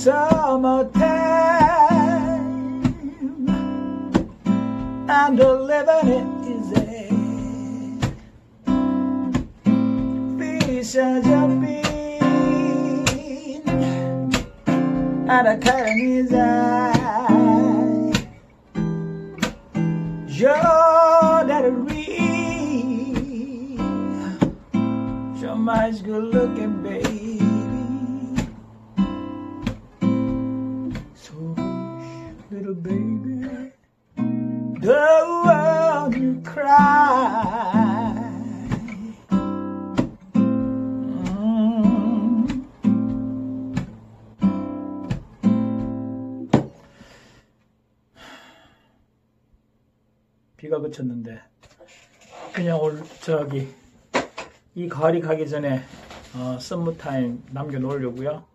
summertime and the living it easy. Fish are jumping and a cat in his eye. Joe that read, so much good looking baby. Little baby, don't want you cry. 비가 그쳤는데 그냥 저기 이 가을이 가기 전에 썸머타임 남겨놓으려고요.